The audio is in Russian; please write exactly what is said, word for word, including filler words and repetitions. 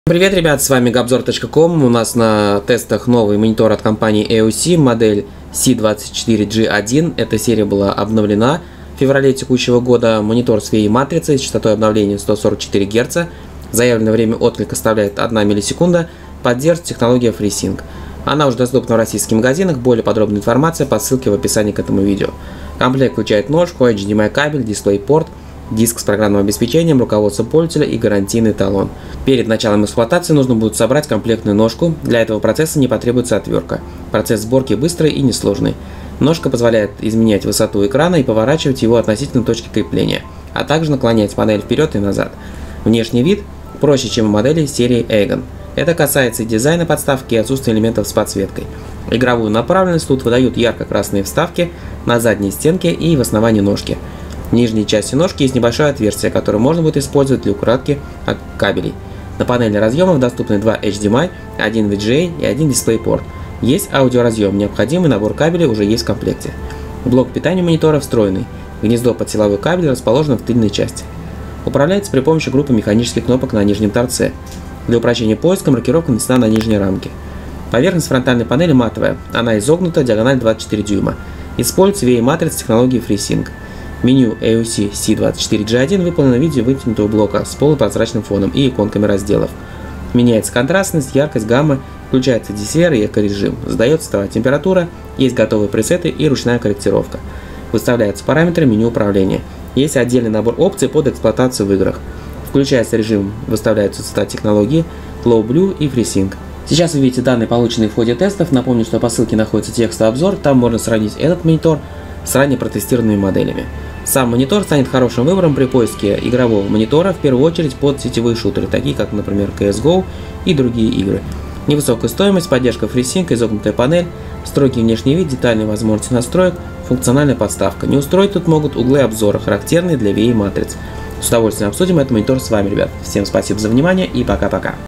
Привет, ребят, с вами габзор точка ком. У нас на тестах новый монитор от компании эй о си, модель си двадцать четыре джи один. Эта серия была обновлена в феврале текущего года. Монитор с ви ай матрицей с частотой обновления сто сорок четыре герца. Заявленное время отклика составляет одна миллисекунда. Поддерживает технология FreeSync. Она уже доступна в российских магазинах. Более подробная информация по ссылке в описании к этому видео. Комплект включает ножку, эйч ди эм ай кабель, DisplayPort, диск с программным обеспечением, руководство пользователя и гарантийный талон. Перед началом эксплуатации нужно будет собрать комплектную ножку. Для этого процесса не потребуется отвертка. Процесс сборки быстрый и несложный. Ножка позволяет изменять высоту экрана и поворачивать его относительно точки крепления, а также наклонять панель вперед и назад. Внешний вид проще, чем у моделей серии Aegon. Это касается и дизайна подставки, и отсутствия элементов с подсветкой. Игровую направленность тут выдают ярко-красные вставки на задней стенке и в основании ножки. В нижней части ножки есть небольшое отверстие, которое можно будет использовать для укладки кабелей. На панели разъемов доступны два эйч ди эм ай, один ви джи эй и один DisplayPort. Есть аудиоразъем, необходимый набор кабелей уже есть в комплекте. Блок питания монитора встроенный. Гнездо под силовой кабель расположено в тыльной части. Управляется при помощи группы механических кнопок на нижнем торце. Для упрощения поиска маркировка нанесена на нижней рамке. Поверхность фронтальной панели матовая, она изогнута, диагональ двадцать четыре дюйма. Используется ви ай матрица технологии FreeSync. Меню эй о си си двадцать четыре джи один выполнено в виде вытянутого блока с полупрозрачным фоном и иконками разделов. Меняется контрастность, яркость, гамма, включается ди си ар и эко-режим, задается цветовая температура, есть готовые пресеты и ручная корректировка. Выставляются параметры меню управления. Есть отдельный набор опций под эксплуатацию в играх. Включается режим, выставляются цвета технологии, Low Blue и FreeSync. Сейчас вы видите данные, полученные в ходе тестов. Напомню, что по ссылке находится текстовый обзор, там можно сравнить этот монитор с ранее протестированными моделями. Сам монитор станет хорошим выбором при поиске игрового монитора, в первую очередь под сетевые шутеры, такие как, например, си эс го и другие игры. Невысокая стоимость, поддержка FreeSync, изогнутая панель, строгий внешний вид, детальные возможности настроек, функциональная подставка. Не устроить тут могут углы обзора, характерные для ви ай матриц. С удовольствием обсудим этот монитор с вами, ребят. Всем спасибо за внимание и пока-пока.